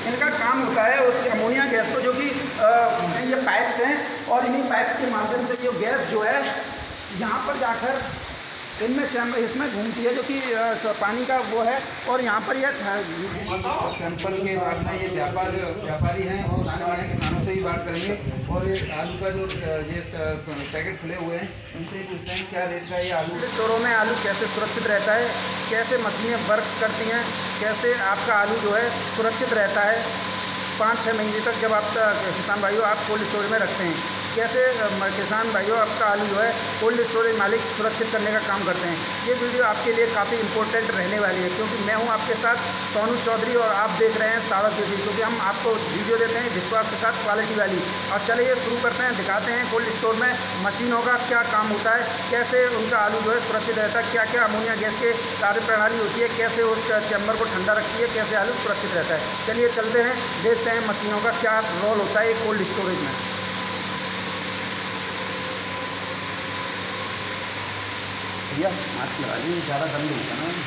इनका काम होता है उस अमोनिया गैस को, जो कि ये पाइप्स हैं और इन्हीं पाइप्स के माध्यम से ये गैस जो है यहाँ पर जाकर इसमें घूमती है, जो कि पानी का वो है। और यहाँ पर ये सैंपल के बाद में ये व्यापारी हैं और किसानों से भी बात करेंगे। और ये आलू का जो ये पैकेट खुले हुए हैं, इनसे ही पूछते हैं क्या रेट का ये आलू। स्टोरों में आलू कैसे सुरक्षित रहता है, कैसे मशीनें वर्क करती हैं, कैसे आपका आलू जो है सुरक्षित रहता है 5-6 महीने तक जब आप किसान भाइयों आप कोल्ड स्टोरेज में रखते हैं, कैसे किसान भाइयों आपका आलू जो है कोल्ड स्टोरेज मालिक सुरक्षित करने का काम करते हैं। ये वीडियो आपके लिए काफ़ी इंपॉर्टेंट रहने वाली है, क्योंकि मैं हूं आपके साथ सोनू चौधरी और आप देख रहे हैं सारा जोशी, क्योंकि हम आपको वीडियो देते हैं विश्वास के साथ क्वालिटी वाली। और चलिए शुरू करते हैं, दिखाते हैं कोल्ड स्टोर में मशीनों का क्या काम होता है, कैसे उनका आलू जो है सुरक्षित रहता है, क्या क्या अमोनिया गैस के कार्य प्रणाली होती है, कैसे उस चैम्बर को ठंडा रखती है, कैसे आलू सुरक्षित रहता है। चलिए चलते हैं, देखते हैं मशीनों का क्या रोल होता है कोल्ड स्टोरेज में। भैया मास्क लगा लीजिए, ज़्यादा गर्मी होगा ना,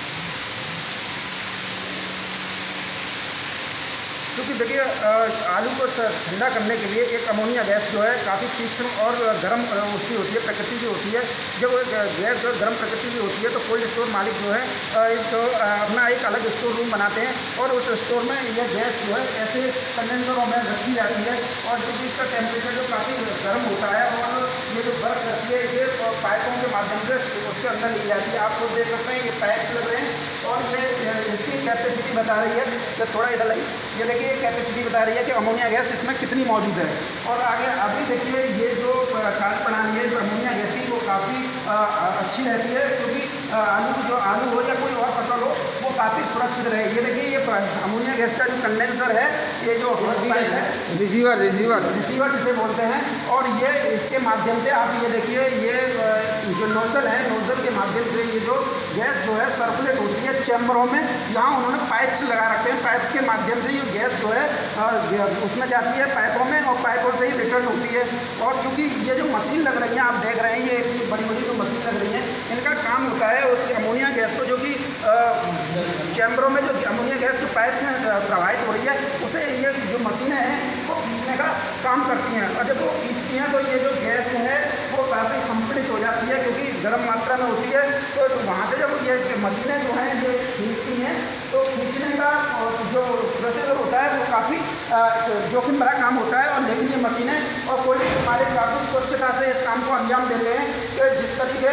क्योंकि देखिए आलू को ठंडा करने के लिए एक अमोनिया गैस जो है काफ़ी तीक्ष्ण और गर्म उसकी होती है, प्रकृति की होती है। जब गैस जो गर्म प्रकृति की होती है तो कोल्ड स्टोर मालिक जो है इसको अपना एक अलग स्टोर रूम बनाते हैं और उस स्टोर में यह गैस जो है ऐसे कंडेंसरों में रखी जाती है। और क्योंकि इसका टेम्परेचर जो काफ़ी गर्म होता है और ये जो वर्क करती है ये पाइपों के माध्यम से उसके अंदर ली जाती है। आप खुद देख सकते हैं ये पाइप लग रहे हैं और ये इसकी कैपेसिटी बता रही है कि थोड़ा इधर लगी, ये देखिए कैपेसिटी बता रही है कि अमोनिया गैस इसमें कितनी मौजूद है। और आगे अभी देखिए ये जो कार्य प्रणाली है इस अमोनिया गैस की वो काफ़ी अच्छी रहती है, क्योंकि आलू हो या कोई और फसल हो वो काफ़ी सुरक्षित रहे। ये देखिए ये अमोनिया गैस का जो कंडेंसर है, ये जो है रिसीवर जिसे बोलते हैं, और ये इसके माध्यम से आप ये देखिए ये जो नोजल है, नोजल के माध्यम से ये जो गैस जो है सर्कुलेट होती है चैम्बरों में। यहाँ उन्होंने पाइप्स लगा रखे हैं, पाइप्स के माध्यम से ये गैस जो है उसमें जाती है पाइपों में और पाइपों से ही रिटर्न होती है। और चूँकि ये जो मशीन लग रही है आप देख रहे हैं, ये इतनी बड़ी बड़ी जो मशीन लग रही है, इनका काम होता है उस अमोनिया गैस को, जो कि चैम्बरों में जो अमोनिया गैस जो पाइप्स में प्रवाहित हो रही है उसे ये जो मशीनें हैं वो खींचने का काम करती हैं। और जब वो खींचती हैं तो ये जो गैस है वो काफ़ी संपीड़ित हो जाती है, क्योंकि गर्म मात्रा में होती है। तो वहाँ से जब ये मशीनें जो हैं ये खींचती हैं तो खींचने का जो प्रोसीजर होता है वो काफ़ी जोखिम भरा काम होता है। और लेकिन ये मशीनें और कोल्ड स्टोर मालिक काफ़ी स्वच्छता से इस काम को अंजाम दे रहे हैं कि जिस तरीके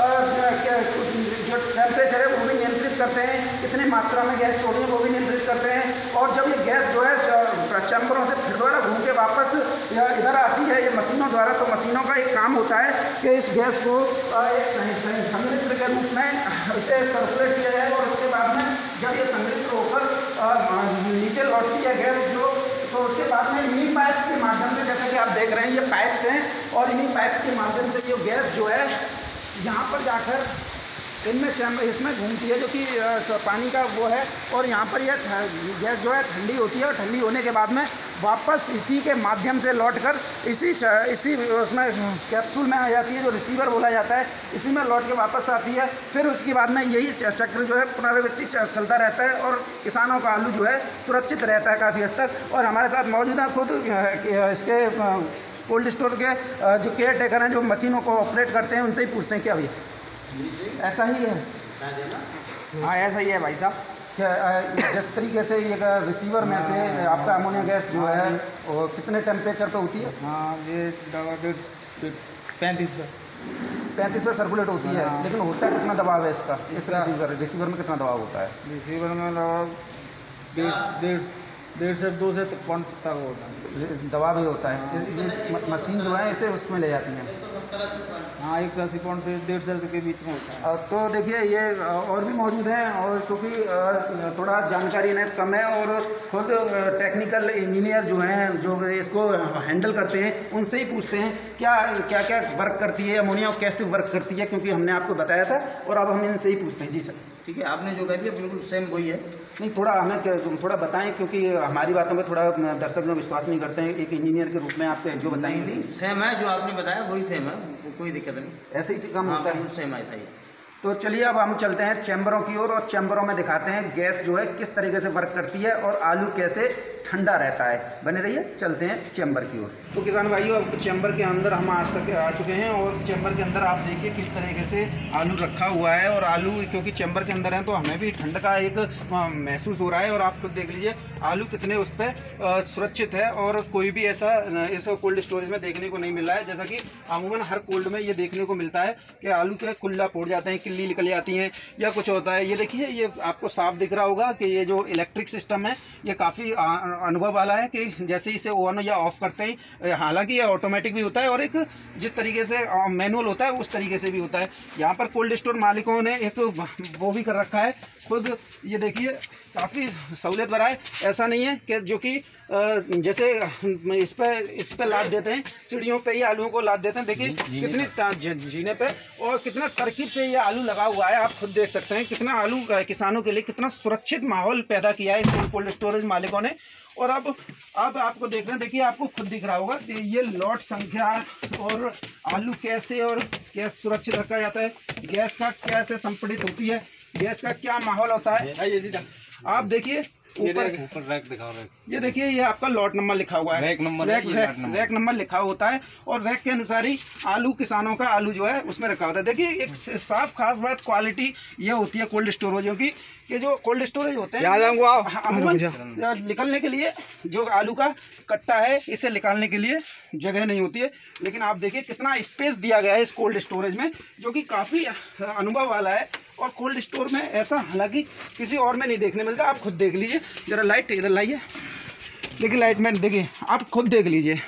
जो टेम्परेचर है वो भी नियंत्रित करते हैं, कितनी मात्रा में गैस छोड़नी है वो भी नियंत्रित करते हैं। और जब ये गैस जो है चैम्बरों से फिर दोबारा घूम के वापस इधर आती है ये मशीनों द्वारा, तो मशीनों का एक काम होता है कि इस गैस को एक संयंत्र के रूप में इसे सर्कुलेट किया जाए और उसके बाद में जब ये संयंत्र होकर नीचे लौटती है गैस जो, तो उसके बाद में इन्हीं पाइप्स के माध्यम से, जैसे कि आप देख रहे हैं ये पाइप्स हैं और इन्हीं पाइप्स के माध्यम से ये गैस जो है यहाँ पर जाकर इसमें घूमती है, जो कि पानी का वो है। और यहाँ पर यह गैस जो है ठंडी होती है और ठंडी होने के बाद में वापस इसी के माध्यम से लौटकर इसी उसमें कैप्सूल में आ जाती है, जो रिसीवर बोला जाता है, इसी में लौट के वापस आती है। फिर उसके बाद में यही चक्र जो है पुनरावृत्ति चलता रहता है और किसानों का आलू जो है सुरक्षित रहता है काफ़ी हद तक। और हमारे साथ मौजूद हैं खुद इसके कोल्ड स्टोर के जो केयर टेकर हैं, जो मशीनों को ऑपरेट करते हैं, उनसे ही पूछते हैं क्या भैया ऐसा ही है? हाँ ऐसा ही है भाई साहब। क्या जिस तरीके से ये रिसीवर में से आपका अमोनिया गैस जो है वो कितने टेम्परेचर पे होती है? हाँ ये 35 पे सर्कुलेट होती है। लेकिन होता है कितना दबाव है इसका? इस रिसीवर में कितना दबाव होता है? रिसीवर में दबाव 1.5 से 2 से 5 तक होता है, दबाव ही होता है। ये मशीन जो है इसे उसमें ले जाती है। हाँ 180 पाउंड से 150 के बीच में होता है। तो देखिए ये और भी मौजूद हैं, और क्योंकि थोड़ा जानकारी इन्हें कम है और खुद टेक्निकल इंजीनियर जो हैं जो इसको हैंडल करते हैं उनसे ही पूछते हैं क्या क्या वर्क करती है अमोनिया और कैसे वर्क करती है, क्योंकि हमने आपको बताया था और अब हम इनसे ही पूछते हैं। जी सर ठीक है, आपने जो कह दिया बिल्कुल सेम वही है। नहीं थोड़ा हमें थोड़ा बताएं, क्योंकि हमारी बातों में थोड़ा दर्शक जो विश्वास नहीं करते हैं, एक इंजीनियर के रूप में आप जो बताएंगे। नहीं सेम है, जो आपने बताया वही सेम है, कोई दिक्कत नहीं, ऐसे ही काम होता है। सेम है, ऐसा ही। तो चलिए अब हम चलते हैं चैम्बरों की ओर और चैम्बरों में दिखाते हैं गैस जो है किस तरीके से वर्क करती है और आलू कैसे ठंडा रहता है। बने रहिए, चलते हैं चैम्बर की ओर। तो किसान भाइयों, अब चैम्बर के अंदर हम आ चुके हैं और चैम्बर के अंदर आप देखिए किस तरीके से आलू रखा हुआ है। और आलू क्योंकि चैम्बर के अंदर हैं तो हमें भी ठंड का एक महसूस हो रहा है। और आप खुद देख लीजिए आलू कितने उस पर सुरक्षित है और कोई भी ऐसा इस कोल्ड स्टोरेज में देखने को नहीं मिल रहा है। जैसा कि अमूमन हर कोल्ड में ये देखने को मिलता है कि आलू के कुल्ला फोड़ जाते हैं, किल्ली निकल जाती हैं या कुछ होता है। ये देखिए, ये आपको साफ दिख रहा होगा कि ये जो इलेक्ट्रिक सिस्टम है ये काफ़ी अनुभव वाला है कि जैसे इसे ऑन या ऑफ करते ही, हालांकि ये ऑटोमेटिक भी होता है और एक जिस तरीके से मैनुअल होता है उस तरीके से भी होता है। यहाँ पर कोल्ड स्टोर मालिकों ने एक वो भी कर रखा है खुद। ये देखिए काफ़ी सहूलियत भरा है। ऐसा नहीं है कि जो कि जैसे इस पे लाद देते हैं, सीढ़ियों पे ही आलूओं को लाद देते हैं। देखिए कितनी जीने पे और कितना तरकीब से ये आलू लगा हुआ है। आप खुद देख सकते हैं कितना आलू किसानों के लिए कितना सुरक्षित माहौल पैदा किया है इन कोल्ड स्टोरेज मालिकों ने। और अब आपको देख रहे हैं, देखिए आपको खुद दिख रहा होगा कि ये लॉट संख्या और आलू कैसे और कैसे सुरक्षित रखा जाता है, गैस का कैसे संपीड़ित होती है, गैस का क्या माहौल होता है। आप देखिए ऊपर रैक दिखाओ, रैक। ये देखिए ये आपका लॉट नंबर लिखा हुआ है, रैक नंबर, रैक नंबर लिखा होता है और रैक के अनुसार ही आलू किसानों का आलू जो है उसमें रखा होता है। देखिए एक साफ खास बात क्वालिटी ये होती है कोल्ड स्टोरेजों की कि जो कोल्ड स्टोरेज होते हैं अमूमन निकलने के लिए जो आलू का कट्टा है इसे निकालने के लिए जगह नहीं होती है। लेकिन आप देखिए कितना स्पेस दिया गया है इस कोल्ड स्टोरेज में, जो कि काफ़ी अनुभव वाला है। और कोल्ड स्टोर में ऐसा हालांकि किसी और में नहीं देखने मिलता। आप खुद देख लीजिए, ज़रा लाइट इधर लाइए, देखिए लाइट मैन, देखिए आप खुद देख लीजिए।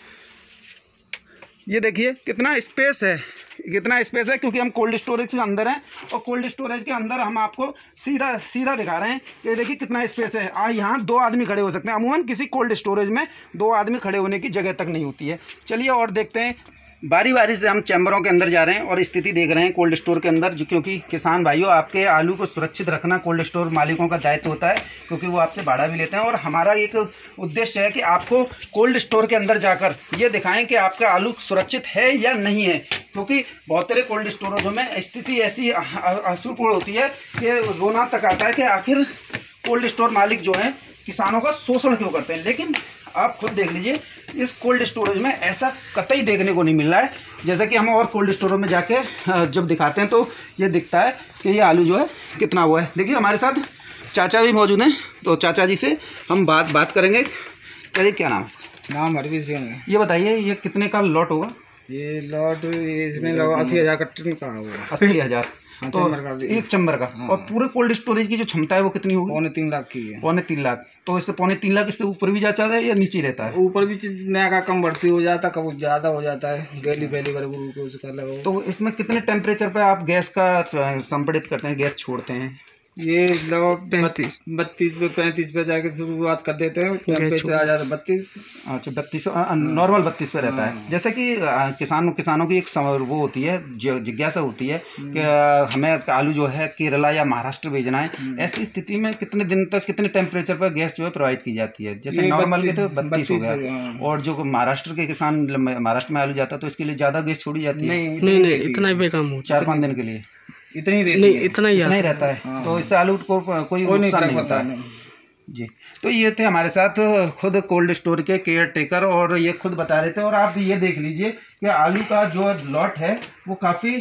ये देखिए कितना स्पेस है, कितना स्पेस है, क्योंकि हम कोल्ड स्टोरेज के अंदर हैं और कोल्ड स्टोरेज के अंदर हम आपको सीधा दिखा रहे हैं। ये देखिए कितना स्पेस है। यहाँ 2 आदमी खड़े हो सकते हैं। अमूमन किसी कोल्ड स्टोरेज में 2 आदमी खड़े होने की जगह तक नहीं होती है। चलिए और देखते हैं, बारी बारी से हम चैम्बरों के अंदर जा रहे हैं और स्थिति देख रहे हैं कोल्ड स्टोर के अंदर। क्योंकि किसान भाइयों, आपके आलू को सुरक्षित रखना कोल्ड स्टोर मालिकों का दायित्व होता है, क्योंकि वो आपसे भाड़ा भी लेते हैं। और हमारा एक उद्देश्य है कि आपको कोल्ड स्टोर के अंदर जाकर ये दिखाएं कि आपका आलू सुरक्षित है या नहीं है। क्योंकि बहुत सारे कोल्ड स्टोरेजों में स्थिति ऐसी असूलपूर्ण होती है कि रोना तक आता है कि आखिर कोल्ड स्टोर मालिक जो हैं किसानों का शोषण क्यों करते हैं। लेकिन आप खुद देख लीजिए इस कोल्ड स्टोरेज में ऐसा कतई देखने को नहीं मिल रहा है। जैसा कि हम और कोल्ड स्टोरों में जाके जब दिखाते हैं तो ये दिखता है कि ये आलू जो है कितना हुआ है। देखिए हमारे साथ चाचा भी मौजूद हैं, तो चाचा जी से हम बात करेंगे। चलिए, क्या नाम है? नाम हरवीर सिंह है। ये बताइए ये कितने का लॉट होगा? ये लॉट इसमें लगा 80,000 कट्टे का होगा। 80,000 तो एक चैम्बर का। हाँ। और पूरे कोल्ड स्टोरेज की जो क्षमता है वो कितनी होगी? 3.25 लाख की है। 3.25 लाख। तो इससे 3.25 लाख इससे ऊपर भी जाता है या नीचे रहता है? ऊपर भी नया का कम बढ़ती हो जाता है, कभी ज़्यादा हो जाता है। पहली बार कर लो। तो इसमें कितने टेम्परेचर पे आप गैस का संपीड़ित करते हैं, गैस छोड़ते हैं? ये लगभग 32 पे 35 पे जाके शुरुआत कर देते हैं। टेम्परेचर आ जाता है 32। अच्छा, 32 नॉर्मल 32 पे रहता है। जैसे कि किसानों की एक वो होती है, जिज्ञासा होती है कि हमें आलू जो है केरला या महाराष्ट्र भेजना है। ऐसी स्थिति में कितने दिन तक कितने टेम्परेचर पर गैस जो है प्रोवाइड की जाती है? जैसे नॉर्मल के तो 32 हो गया, और जो महाराष्ट्र के किसान महाराष्ट्र में आलू जाता है तो इसके लिए ज़्यादा गैस छोड़ी जाती है? नहीं, इतना ही काम हो 4-5 दिन के लिए इतना ही रहता है। हाँ। तो इससे आलू को कोई नुकसान नहीं होता है जी। तो ये थे हमारे साथ खुद कोल्ड स्टोर के केयर टेकर और ये खुद बता रहे थे। और आप ये देख लीजिए कि आलू का जो लॉट है वो काफ़ी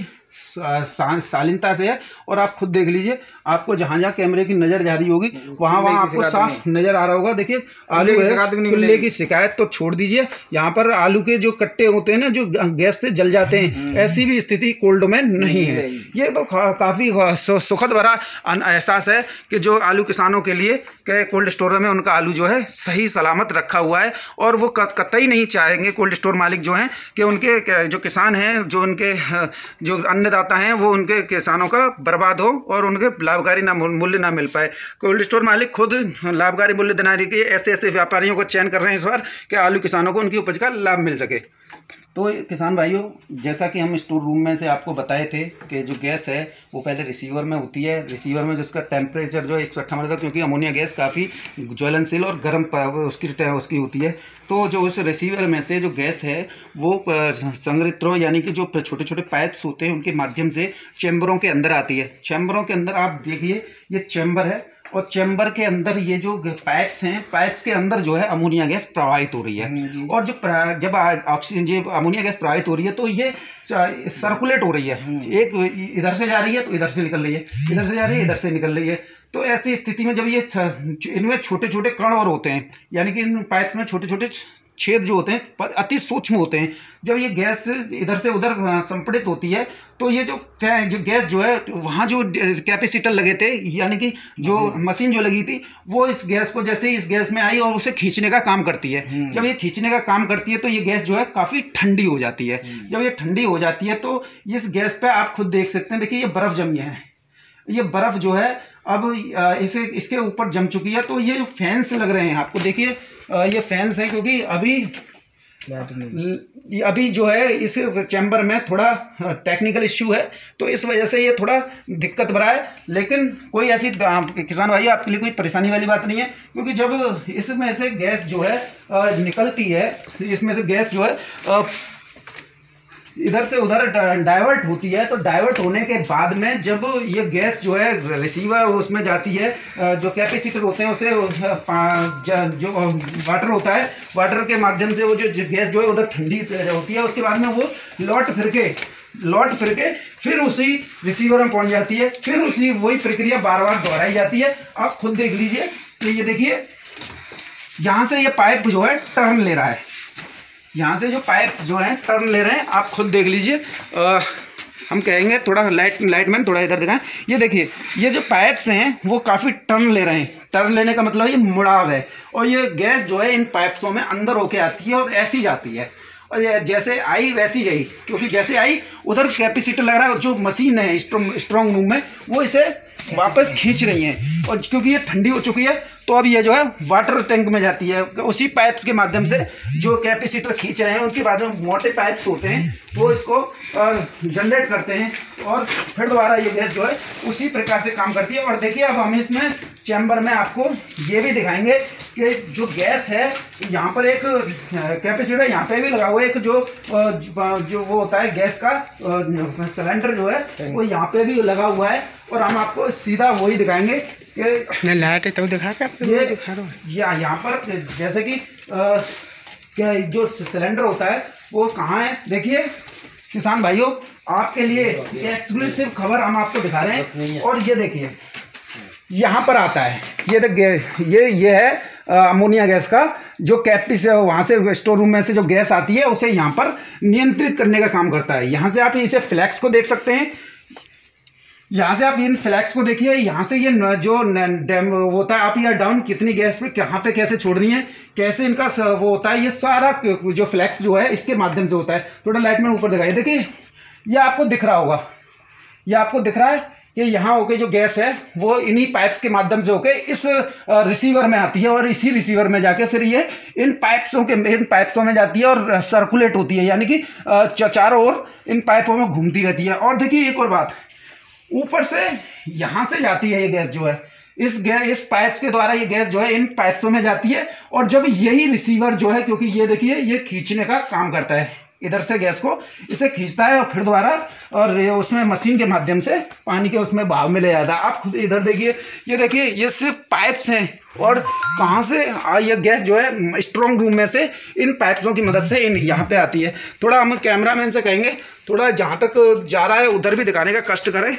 शालीनता से है। और आप खुद देख लीजिए, आपको जहाँ जहाँ कैमरे की नज़र जा रही होगी वहाँ आपको साफ नज़र आ रहा होगा। देखिए आलू खुले की शिकायत तो छोड़ दीजिए, यहाँ पर आलू के जो कट्टे होते हैं ना जो गैस से जल जाते हैं, ऐसी भी स्थिति कोल्ड में नहीं है। ये तो काफ़ी सुखद भरा एहसास है कि जो आलू किसानों के लिए के कोल्ड स्टोर में उनका आलू जो है सही सलामत रखा हुआ है। और वो कतई नहीं चाहेंगे कोल्ड स्टोर मालिक जो हैं कि उनके जो किसान हैं, जो उनके जो अन्नदाता हैं, वो उनके किसानों का बर्बाद हो और उनके लाभकारी मूल्य ना मिल पाए। कोल्ड स्टोर मालिक खुद लाभकारी मूल्य दिलाने के ऐसे व्यापारियों को चयन कर रहे हैं इस बार कि आलू किसानों को उनकी उपज का लाभ मिल सके। तो किसान भाइयों, जैसा कि हम स्टोर रूम में से आपको बताए थे कि जो गैस है वो पहले रिसीवर में होती है। रिसीवर में जिसका टेम्परेचर जो 158 था, क्योंकि अमोनिया गैस काफ़ी ज्वलनशील और गर्म उसकी होती है। तो जो उस रिसीवर में से जो गैस है वो संग्रहित्रों यानी कि जो छोटे छोटे पाइप्स होते हैं उनके माध्यम से चैम्बरों के अंदर आती है। चैम्बरों के अंदर आप देखिए ये चैम्बर है और चैम्बर के अंदर ये जो पाइप्स हैं, पाइप्स के अंदर जो है अमोनिया गैस प्रवाहित हो रही है। और जब ऑक्सीजन, जब अमोनिया गैस प्रवाहित हो रही है तो ये सर्कुलेट हो रही है, एक इधर से जा रही है तो इधर से निकल रही है, इधर से जा रही है इधर से निकल रही है। तो ऐसी स्थिति में जब ये इनमें छोटे छोटे कण और होते हैं, यानी कि इन पाइप्स में छोटे छोटे छेद जो होते हैं अति सूक्ष्म होते हैं। जब ये गैस इधर से उधर संपीड़ित होती है तो ये जो गैस जो है, वहाँ जो कैपेसिटर लगे थे, यानी कि जो मशीन जो लगी थी, वो इस गैस को जैसे इस गैस में आई और उसे खींचने का काम करती है। जब ये खींचने का काम करती है तो ये गैस जो है काफ़ी ठंडी हो जाती है। जब ये ठंडी हो जाती है तो इस गैस पे आप खुद देख सकते हैं, देखिए ये बर्फ़ जमी है, ये बर्फ़ जो है अब इसके ऊपर जम चुकी है। तो ये जो फैंस लग रहे हैं आपको, देखिए ये फैंस हैं, क्योंकि अभी जो है इस चैम्बर में थोड़ा टेक्निकल इश्यू है, तो इस वजह से ये थोड़ा दिक्कत भरा है। लेकिन कोई ऐसी, किसान भाई आपके लिए कोई परेशानी वाली बात नहीं है, क्योंकि जब इसमें से गैस जो है निकलती है, इसमें से गैस जो है इधर से उधर डाइवर्ट होती है, तो डाइवर्ट होने के बाद में जब ये गैस जो है रिसीवर उसमें जाती है, जो कैपेसिटर होते हैं उसे जो वाटर होता है, वाटर के माध्यम से वो जो गैस जो है उधर ठंडी होती है। उसके बाद में वो लौट फिर के फिर उसी रिसीवर में पहुंच जाती है, फिर उसी वही प्रक्रिया बार बार दोहराई जाती है। आप खुद देख लीजिए कि ये देखिए यहाँ से ये पाइप जो है टर्न ले रहा है, यहाँ से जो पाइप जो है टर्न ले रहे हैं, आप खुद देख लीजिए। हम कहेंगे थोड़ा लाइटमैन थोड़ा इधर दिखाएं, ये देखिए ये जो पाइप्स हैं वो काफ़ी टर्न ले रहे हैं। टर्न लेने का मतलब ये मुड़ाव है, और ये गैस जो है इन पाइप्सों में अंदर होके आती है और ऐसी जाती है, और जैसे आई वैसी गई, क्योंकि जैसे आई उधर कैपेसिटर लग रहा है, जो मशीन है स्ट्रॉन्ग रूम में वो इसे वापस खींच रही हैं, और क्योंकि ये ठंडी हो चुकी है तो अब ये जो है वाटर टैंक में जाती है। उसी पाइप्स के माध्यम से जो कैपेसिटर खींच रहे हैं, उनके बाद में मोटे पाइप्स होते हैं वो इसको जनरेट करते हैं, और फिर दोबारा ये गैस जो है उसी प्रकार से काम करती है। और देखिए अब हम इसमें चैम्बर में आपको ये भी दिखाएंगे कि जो गैस है, यहाँ पर एक कैपेसिटर यहाँ पे भी लगा हुआ है, एक जो वो होता है गैस का सिलेंडर जो है वो यहाँ पे भी लगा हुआ है। और हम आपको सीधा वही दिखाएंगे कि लाइट तो दिखा के ये दिखा रहा हूँ। यहाँ पर जैसे कि जो सिलेंडर होता है वो कहाँ है, देखिए किसान भाइयों आपके लिए एक्सक्लूसिव खबर हम आपको दिखा रहे हैं। और ये देखिए यहाँ पर आता है, ये है अमोनिया गैस का जो कैप से वहाँ से स्टोर रूम में से जो गैस आती है उसे यहाँ पर नियंत्रित करने का काम करता है। यहाँ से आप इसे फ्लैक्स को देख सकते हैं, यहाँ से आप इन फ्लैक्स को देखिए, यहाँ से ये जो डैम होता है अप या डाउन, कितनी गैस पे कहाँ पे कैसे छोड़नी है, कैसे इनका वो होता है, ये सारा जो फ्लैक्स जो है इसके माध्यम से होता है। थोड़ा लाइट में ऊपर दिखाइए, देखिए ये आपको दिख रहा होगा, ये आपको दिख रहा है कि यहाँ होके जो गैस है वो इन्हीं पाइप्स के माध्यम से होके इस रिसीवर में आती है, और इसी रिसीवर में जाके फिर ये इन पाइप्सों में जाती है और सर्कुलेट होती है, यानी कि चारों ओर इन पाइपों में घूमती रहती है। और देखिए एक और बात, ऊपर से यहाँ से जाती है ये गैस जो है, इस पाइप्स के द्वारा ये गैस जो है इन पाइप्सों में जाती है, और जब यही रिसीवर जो है, क्योंकि ये देखिए ये खींचने का काम करता है, इधर से गैस को इसे खींचता है और फिर दोबारा और ये उसमें मशीन के माध्यम से पानी के उसमें बहाव में ले जाता है। आप खुद इधर देखिए, ये देखिए ये सिर्फ पाइप्स हैं, और कहाँ से ये गैस जो है स्ट्रॉन्ग रूम में से इन पाइप्सों की मदद से यहाँ पे आती है। थोड़ा हम कैमरामैन से कहेंगे थोड़ा जहाँ तक जा रहा है उधर भी दिखाने का कष्ट करें।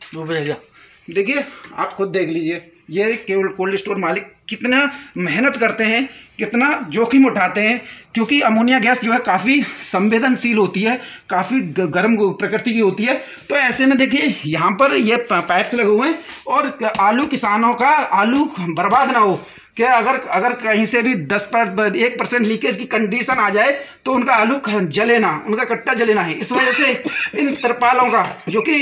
देखिए आप खुद देख लीजिए, ये केवल कोल्ड स्टोर मालिक कितना मेहनत करते हैं, कितना जोखिम उठाते हैं, क्योंकि अमोनिया गैस जो है काफ़ी संवेदनशील होती है, काफ़ी गर्म प्रकृति की होती है। तो ऐसे में देखिए यहाँ पर ये पाइप्स लगे हुए हैं, और आलू किसानों का आलू बर्बाद ना हो, क्या अगर कहीं से भी 1% लीकेज की कंडीशन आ जाए तो उनका आलू जले ना, उनका कट्टा जले ना है। इस वजह से इन तरपालों का जो कि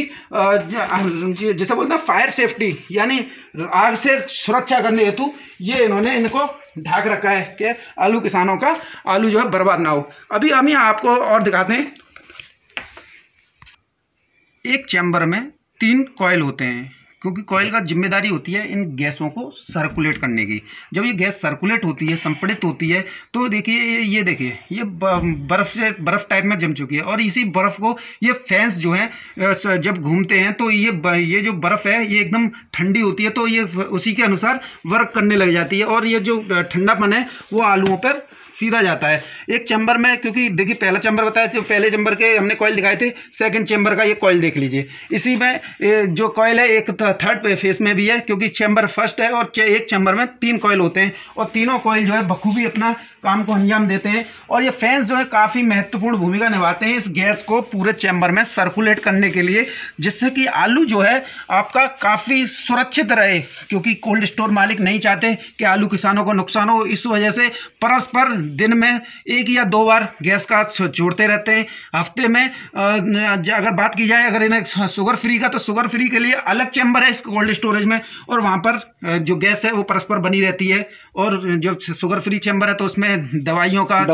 जैसे बोलते हैं फायर सेफ्टी, यानी आग से सुरक्षा करने हेतु ये इन्होंने इनको ढाक रखा है कि आलू किसानों का आलू जो है बर्बाद ना हो। अभी हम यहाँ आपको और दिखाते हैं, एक चैम्बर में 3 कॉइल होते हैं। क्योंकि कॉइल का जिम्मेदारी होती है इन गैसों को सर्कुलेट करने की। जब ये गैस सर्कुलेट होती है, संपीड़ित होती है, तो देखिए ये देखिए ये बर्फ़ टाइप में जम चुकी है, और इसी बर्फ़ को ये फैंस जो है जब घूमते हैं तो ये जो बर्फ़ है ये एकदम ठंडी होती है, तो ये उसी के अनुसार वर्क करने लग जाती है, और ये जो ठंडापन है वो आलूओं पर सीधा जाता है। एक चैम्बर में, क्योंकि देखिए पहला चैम्बर बताया, जो पहले चैम्बर के हमने कॉइल दिखाए थे, सेकंड चैम्बर का ये कॉइल देख लीजिए। इसी में जो कॉइल है एक थर्ड फेस में भी है, क्योंकि चैम्बर फर्स्ट है और एक चैम्बर में 3 कॉइल होते हैं, और तीनों कॉइल जो है बखूबी अपना काम को अंजाम देते हैं। और ये फैंस जो है काफ़ी महत्वपूर्ण भूमिका निभाते हैं इस गैस को पूरे चैम्बर में सर्कुलेट करने के लिए, जिससे कि आलू जो है आपका काफ़ी सुरक्षित रहे, क्योंकि कोल्ड स्टोर मालिक नहीं चाहते कि आलू किसानों को नुकसान हो। इस वजह से परस्पर दिन में 1 या 2 बार गैस का जोड़ते रहते हैं। हफ्ते में अगर बात की जाए अगर इन्हें शुगर फ्री का, तो शुगर फ्री के लिए अलग चैम्बर है इस कोल्ड स्टोरेज में, और वहाँ पर जो गैस है वो परस्पर बनी रहती है। और जो शुगर फ्री चैम्बर है तो उसमें दवाइयों का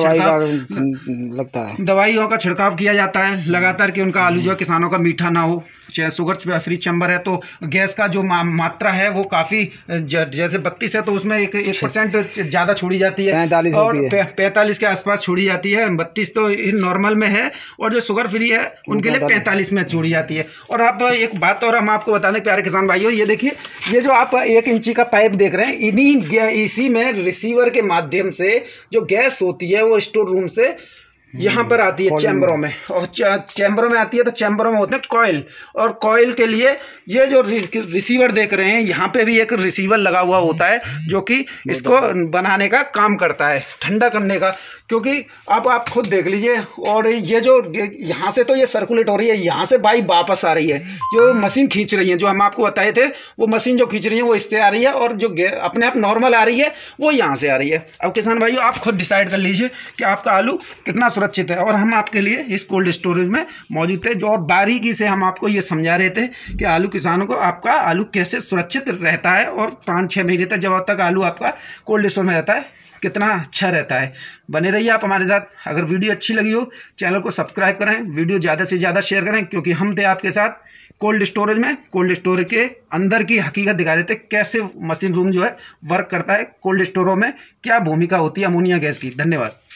छिड़काव किया जाता है लगातार, कि उनका आलू जो है किसानों का मीठा ना हो। चाहे शुगर फ्री चैम्बर है तो गैस का जो मात्रा है वो काफ़ी, जैसे 32 है तो उसमें 1% ज़्यादा छोड़ी जाती है, 45 और 45 के आसपास छोड़ी जाती है। 32 तो नॉर्मल में है, और जो शुगर फ्री है उनके लिए 45 में छोड़ी जाती है। और आप एक बात और हम आपको बता दें प्यारे किसान भाइयों, ये देखिए ये जो आप 1 इंची का पाइप देख रहे हैं, इसी में रिसीवर के माध्यम से जो गैस होती है वो स्टोर रूम से यहाँ पर आती है चैम्बरों में, और चैम्बरों में आती है तो चैम्बरों में होते हैं कॉइल, और कॉइल के लिए ये जो रिसीवर देख रहे हैं यहाँ पे भी एक रिसीवर लगा हुआ होता है, जो कि इसको बनाने का काम करता है, ठंडा करने का। क्योंकि आप खुद देख लीजिए, और ये जो यहाँ से तो ये सर्कुलेट हो रही है, यहाँ से बाई वापस आ रही है, जो मशीन खींच रही है, जो हम आपको बताए थे वो मशीन जो खींच रही है वो इससे आ रही है, और जो अपने आप नॉर्मल आ रही है वो यहाँ से आ रही है। अब किसान भाइयों आप खुद डिसाइड कर लीजिए कि आपका आलू कितना सुरक्षित है, और हम आपके लिए इस कोल्ड स्टोरेज में मौजूद थे, जो और बारीकी से हम आपको ये समझा रहे थे कि आलू किसानों को आपका आलू कैसे सुरक्षित रहता है, और 5-6 महीने तक जब तक आलू आपका कोल्ड स्टोर में रहता है कितना अच्छा रहता है। बने रहिए आप हमारे साथ। अगर वीडियो अच्छी लगी हो चैनल को सब्सक्राइब करें, वीडियो ज़्यादा से ज़्यादा शेयर करें, क्योंकि हम थे आपके साथ कोल्ड स्टोरेज में। कोल्ड स्टोरेज के अंदर की हकीकत दिखा रहे थे, कैसे मशीन रूम जो है वर्क करता है, कोल्ड स्टोरों में क्या भूमिका होती है अमोनिया गैस की। धन्यवाद।